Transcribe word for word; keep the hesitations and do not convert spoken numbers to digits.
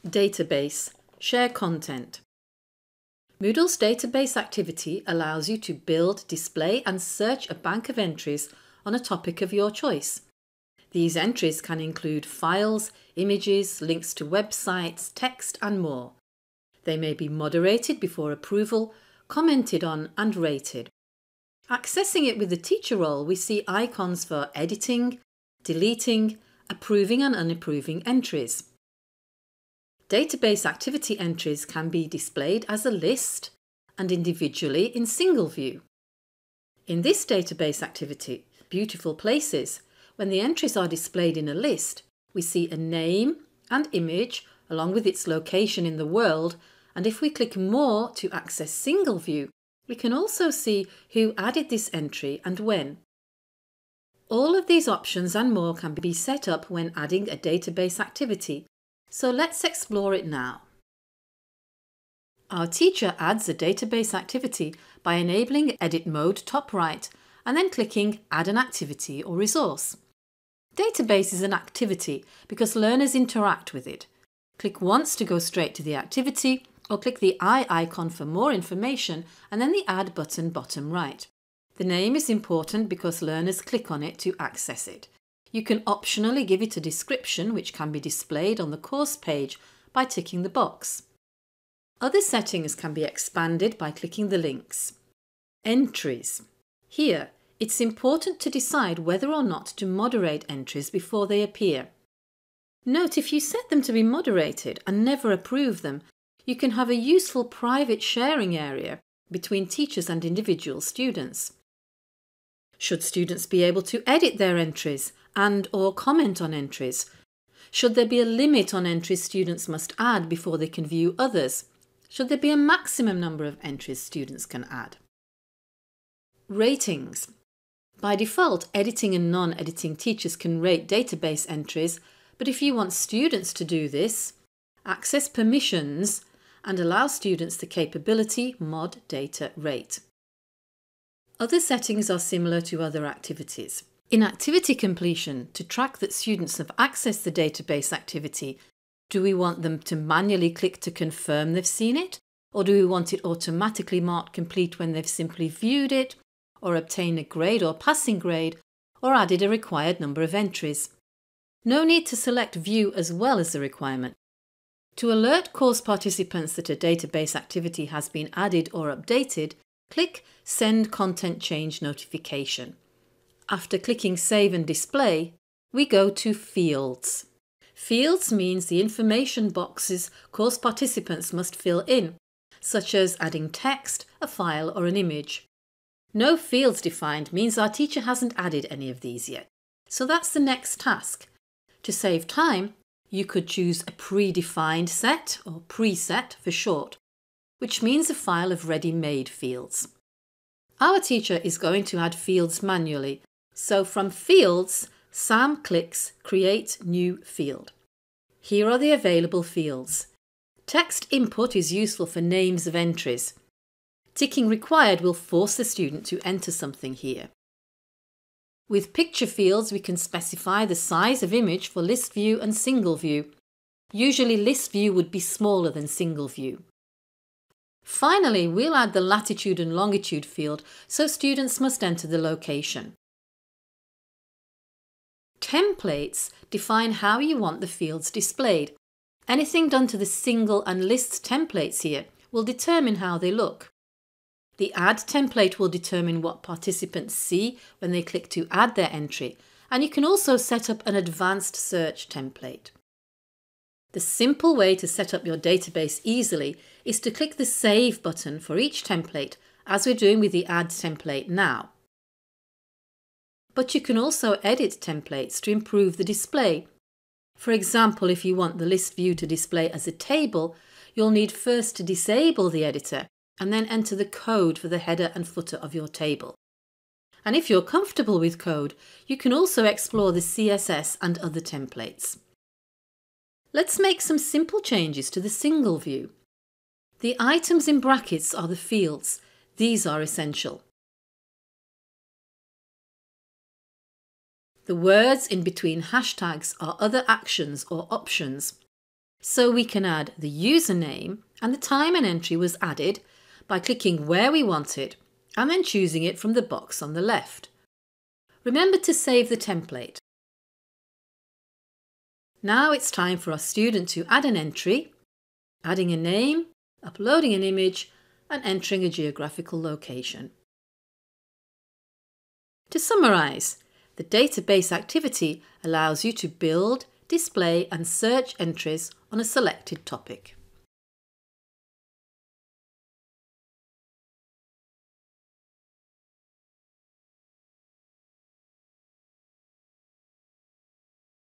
Database. Share content. Moodle's database activity allows you to build, display and search a bank of entries on a topic of your choice. These entries can include files, images, links to websites, text and more. They may be moderated before approval, commented on and rated. Accessing it with the teacher role, we see icons for editing, deleting, approving and unapproving entries. Database activity entries can be displayed as a list and individually in single view. In this database activity, Beautiful Places, when the entries are displayed in a list, we see a name and image along with its location in the world, and if we click More to access single view, we can also see who added this entry and when. All of these options and more can be set up when adding a database activity, so let's explore it now. Our teacher adds a database activity by enabling Edit Mode top right and then clicking Add an activity or resource. Database is an activity because learners interact with it. Click once to go straight to the activity, or click the eye icon for more information and then the Add button bottom right. The name is important because learners click on it to access it. You can optionally give it a description which can be displayed on the course page by ticking the box. Other settings can be expanded by clicking the links. Entries. Here, it's important to decide whether or not to moderate entries before they appear. Note, if you set them to be moderated and never approve them, you can have a useful private sharing area between teachers and individual students. Should students be able to edit their entries and or comment on entries? Should there be a limit on entries students must add before they can view others? Should there be a maximum number of entries students can add? Ratings. By default, editing and non-editing teachers can rate database entries, but if you want students to do this, access permissions and allow students the capability Mod Data Rate. Other settings are similar to other activities. In activity completion, to track that students have accessed the database activity, do we want them to manually click to confirm they've seen it? Or do we want it automatically marked complete when they've simply viewed it, or obtained a grade or passing grade, or added a required number of entries? No need to select View as well as the requirement. To alert course participants that a database activity has been added or updated, click Send Content Change Notification. After clicking Save and Display, we go to Fields. Fields means the information boxes course participants must fill in, such as adding text, a file or an image. No fields defined means our teacher hasn't added any of these yet, so that's the next task. To save time, you could choose a predefined set, or preset for short, which means a file of ready-made fields. Our teacher is going to add fields manually, so from Fields, Sam clicks Create New Field. Here are the available fields. Text input is useful for names of entries. Ticking Required will force the student to enter something here. With picture fields, we can specify the size of image for list view and single view. Usually list view would be smaller than single view. Finally, we'll add the latitude and longitude field, so students must enter the location. Templates define how you want the fields displayed. Anything done to the single and list templates here will determine how they look. The Add template will determine what participants see when they click to add their entry, and you can also set up an advanced search template. The simple way to set up your database easily is to click the Save button for each template, as we're doing with the Add template now. But you can also edit templates to improve the display. For example, if you want the list view to display as a table, you'll need first to disable the editor and then enter the code for the header and footer of your table. And if you're comfortable with code, you can also explore the C S S and other templates. Let's make some simple changes to the single view. The items in brackets are the fields. These are essential. The words in between hashtags are other actions or options. So we can add the username and the time an entry was added by clicking where we want it and then choosing it from the box on the left. Remember to save the template. Now it's time for our student to add an entry, adding a name, uploading an image and entering a geographical location. To summarise, the database activity allows you to build, display and search entries on a selected topic.